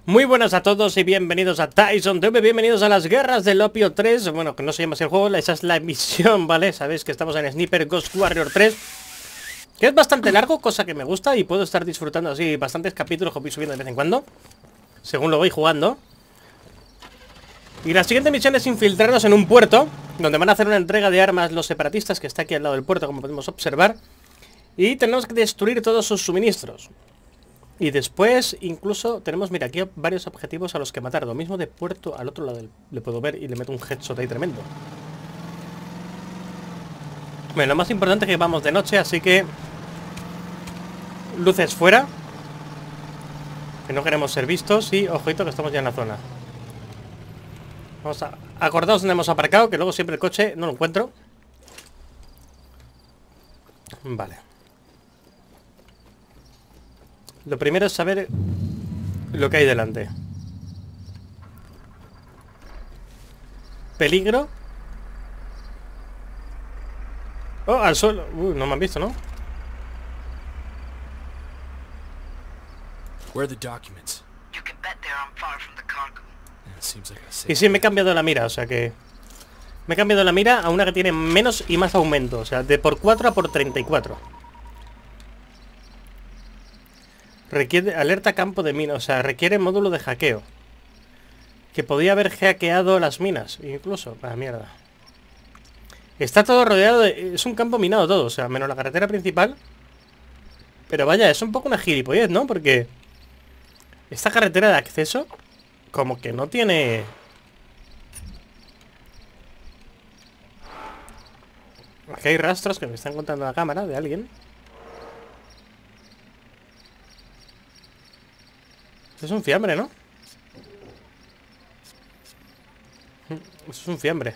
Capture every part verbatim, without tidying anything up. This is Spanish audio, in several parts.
Muy buenas a todos y bienvenidos a Tyson T V, bienvenidos a las guerras del opio tres. Bueno, que no se llama así el juego, esa es la emisión, ¿vale? Sabéis que estamos en Sniper Ghost Warrior tres, que es bastante largo, cosa que me gusta, y puedo estar disfrutando así bastantes capítulos que voy subiendo de vez en cuando, según lo voy jugando. Y la siguiente misión es infiltrarnos en un puerto, donde van a hacer una entrega de armas los separatistas, que está aquí al lado del puerto, como podemos observar. Y tenemos que destruir todos sus suministros. Y después, incluso, tenemos, mira, aquí varios objetivos a los que matar. Lo mismo de puerto al otro lado del, le puedo ver y le meto un headshot ahí tremendo. Bueno, lo más importante es que vamos de noche, así que luces fuera, que no queremos ser vistos. Y ojito que estamos ya en la zona. Vamos a... Acordaos donde hemos aparcado, que luego siempre el coche no lo encuentro. Vale. Lo primero es saber lo que hay delante. Peligro. Oh, al suelo. Uh, no me han visto, ¿no? Where are the documents? You can bet they're on far from the cargo. It seems like a Y sí, me he cambiado la mira, o sea que... Me he cambiado la mira a una que tiene menos y más aumento. O sea, de por cuatro a por treinta y cuatro. Requiere alerta campo de minas, o sea, requiere módulo de hackeo. Que podía haber hackeado las minas, incluso. Ah, mierda. Está todo rodeado de... Es un campo minado todo, o sea, menos la carretera principal. Pero vaya, es un poco una gilipollez, ¿no? Porque esta carretera de acceso como que no tiene... Aquí hay rastros que me están contando la cámara de alguien. Esto es un fiambre, ¿no? Esto es un fiambre.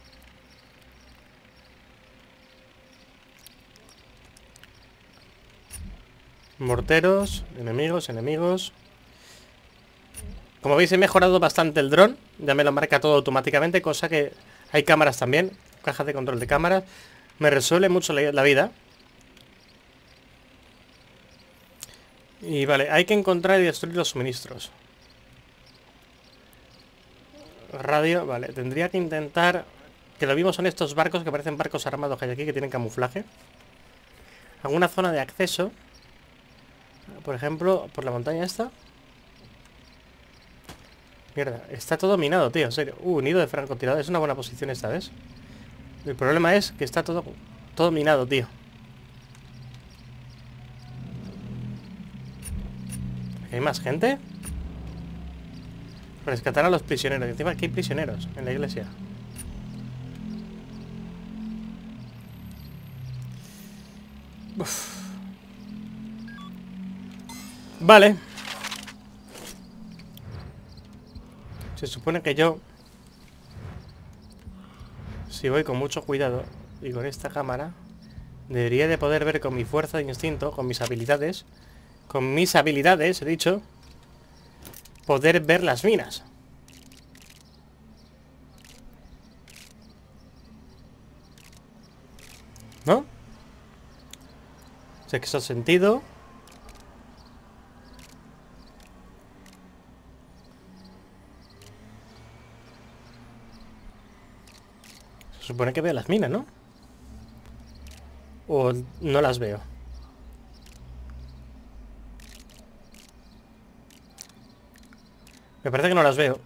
Morteros, enemigos, enemigos. Como veis he mejorado bastante el dron. Ya me lo marca todo automáticamente, cosa que... Hay cámaras también, cajas de control de cámaras. Me resuelve mucho la, la vida. Y vale, hay que encontrar y destruir los suministros. Radio, vale, tendría que intentar... Que lo vimos son estos barcos que parecen barcos armados que hay aquí, que tienen camuflaje. Alguna zona de acceso. Por ejemplo, por la montaña esta. Mierda, está todo minado, tío, en serio. Uh, nido de francotirador, es una buena posición esta vez. El problema es que está todo, todo minado, tío. ¿Hay más gente? Rescatar a los prisioneros. Encima aquí hay prisioneros en la iglesia. Uf. Vale. Se supone que yo, si voy con mucho cuidado y con esta cámara, debería de poder ver con mi fuerza de instinto, con mis habilidades... Con mis habilidades, he dicho, poder ver las minas. ¿No? Sexto sentido. Se supone que veo las minas, ¿no? O no las veo. Me parece que no las veo.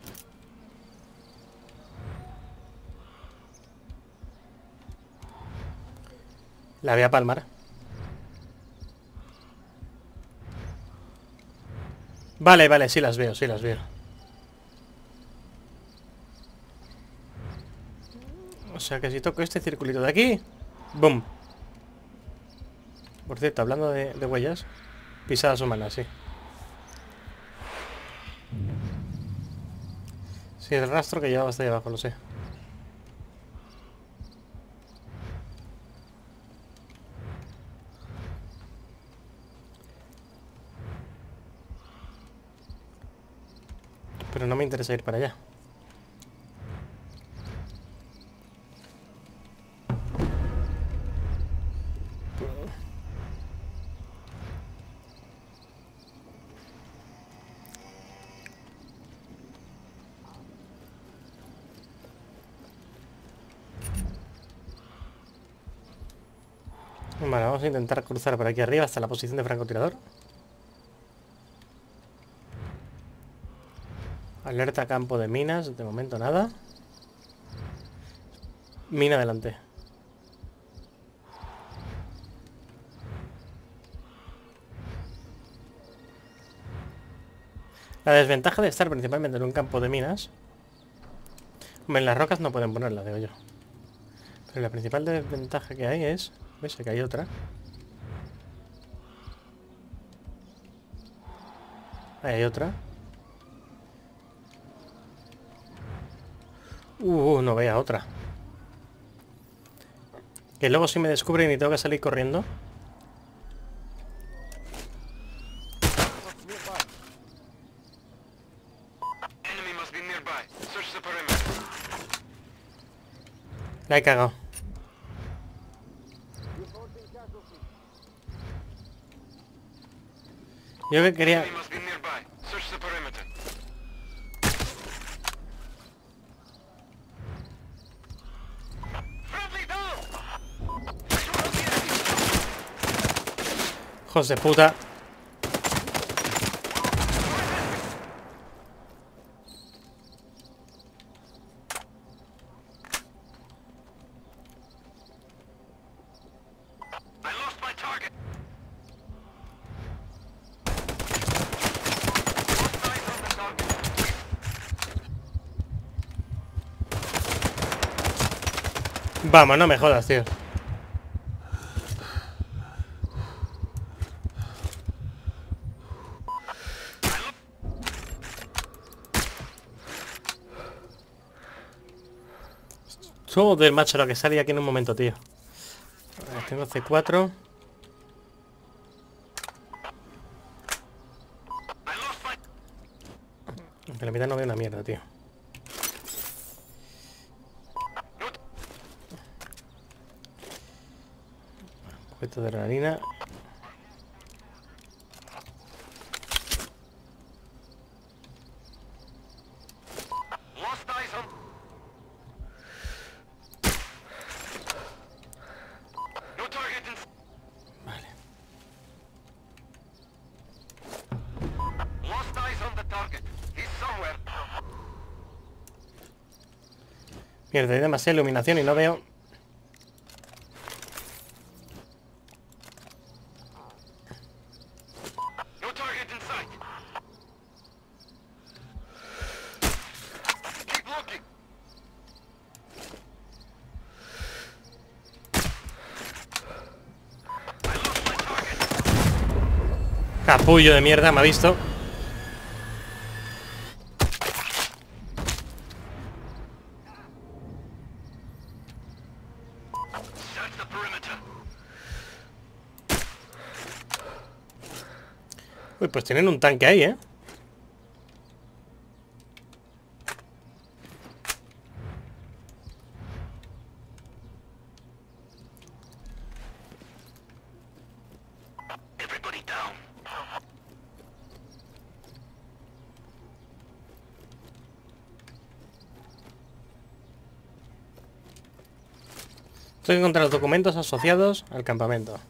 La voy a palmar. Vale, vale, sí las veo, sí las veo. O sea que si toco este circulito de aquí, ¡boom! Por cierto, hablando de, de huellas, pisadas humanas, sí. Sí, el rastro que llevaba hasta ahí abajo, lo sé. Pero no me interesa ir para allá. Vale, vamos a intentar cruzar por aquí arriba hasta la posición de francotirador. Alerta campo de minas, de momento nada. Mina adelante. La desventaja de estar principalmente en un campo de minas... Hombre, en las rocas no pueden ponerla, digo yo. Pero la principal desventaja que hay es... ¿Ves? Que hay otra. Ahí hay otra. Uh, no vea otra. Que luego si me descubren y tengo que salir corriendo. Enemy must be nearby. Search the perimeter. La he cagado. Yo que quería... Enemy must be nearby. Search the perimeter. Friendly down. Hijos de puta. I lost my target. Lost eyes on the target. Vamos, no me jodas, tío. Joder, macho, lo que sale aquí en un momento, tío. A ver, tengo C cuatro. I lost my. Aunque la mitad no veo una mierda, tío. Un poquito de adrenalina. Lost eyes on. No target in. Vale. Lost eyes on the target. He's somewhere. Mierda, hay demasiada iluminación y no veo... No target in sight. Keep looking. I lost my target. Capullo de mierda, me ha visto. Search the perimeter. Uy, pues tienen un tanque ahí, ¿eh? Everybody down. Tengo que encontrar los documentos asociados al campamento.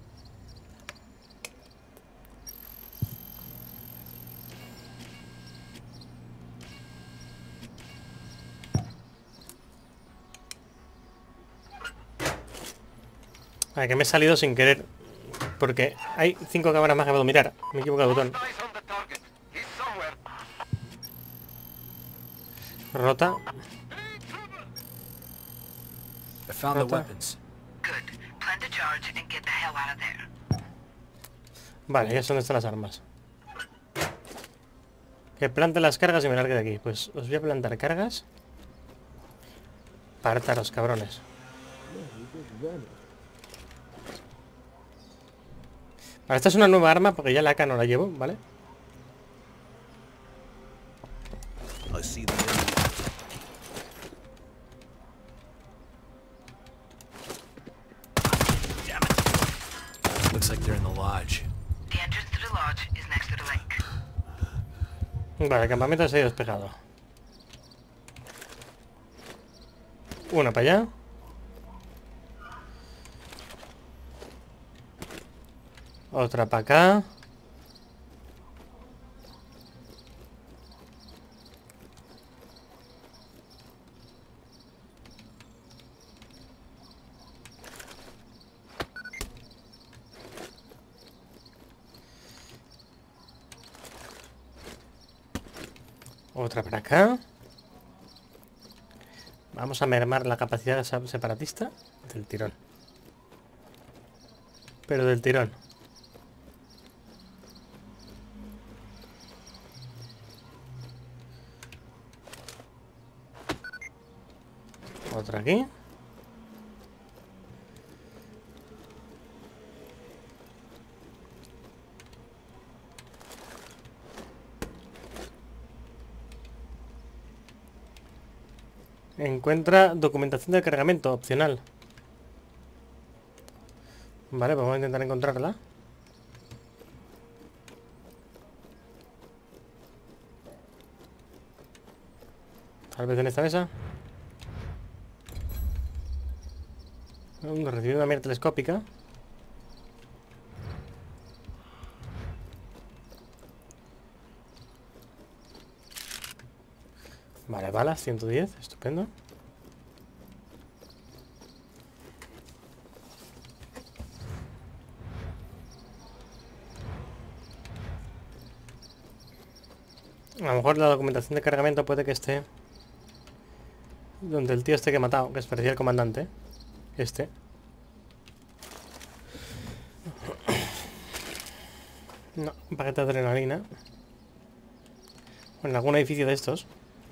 Ah, que me he salido sin querer. Porque hay cinco cámaras más que puedo mirar. Me he equivocado de botón. Lost eyes on the target. He's somewhere. Rota. I found the Rota. weapons. Good. Plan to charge and get the hell out of there. Vale, ya sé dónde están las armas. Que plante las cargas y me largue de aquí. Pues os voy a plantar cargas. Partaros, cabrones. Vale, esta es una nueva arma porque ya la A K no la llevo, ¿vale? I see the enemy. Looks like they're in the lodge. The entrance to the lodge is next to the lake. Vale, el campamento se ha despejado. Una para allá. Otra para acá. Otra para acá. Vamos a mermar la capacidad separatista del tirón. Pero del tirón. Otra aquí. Encuentra documentación de cargamento, opcional. Vale, pues vamos a intentar encontrarla. Tal vez en esta mesa. Recibí una mira telescópica. Vale, balas, ciento diez, estupendo. A lo mejor la documentación de cargamento puede que esté donde el tío este que he matado, que es parecía el comandante. Este. No, un paquete de adrenalina. O en algún edificio de estos.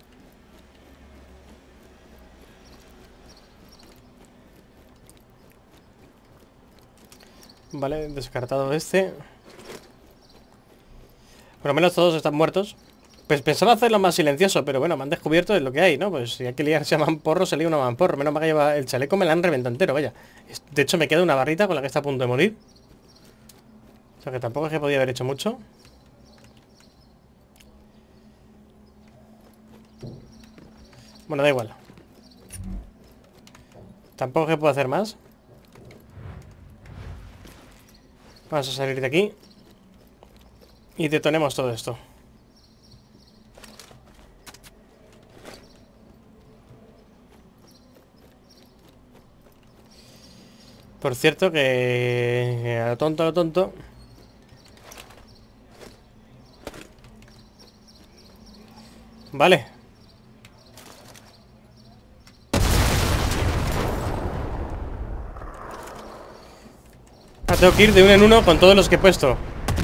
Vale, descartado este. Por lo menos todos están muertos. Pues pensaba hacerlo más silencioso, pero bueno, me han descubierto de lo que hay, ¿no? Pues si hay que liarse a mamporro, se lía una mamporro. Menos mal que lleva el chaleco, me la han reventado entero, vaya. De hecho, me queda una barrita con la que está a punto de morir. O sea que tampoco es que podía haber hecho mucho. Bueno, da igual. Tampoco es que puedo hacer más. Vamos a salir de aquí. Y detonemos todo esto. Por cierto que... A lo tonto, a lo tonto... Vale. Ah, tengo que ir de uno en uno con todos los que he puesto.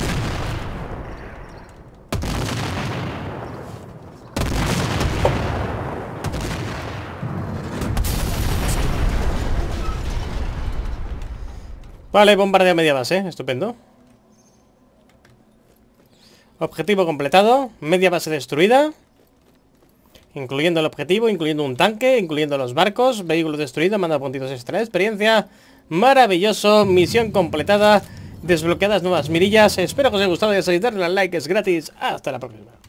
Vale, bombardeo media base, estupendo. Objetivo completado, media base destruida. Incluyendo el objetivo, incluyendo un tanque, incluyendo los barcos. Vehículos destruidos, manda puntitos extra de experiencia. Maravilloso, misión completada. Desbloqueadas nuevas mirillas. Espero que os haya gustado y darle al like, es gratis. Hasta la próxima.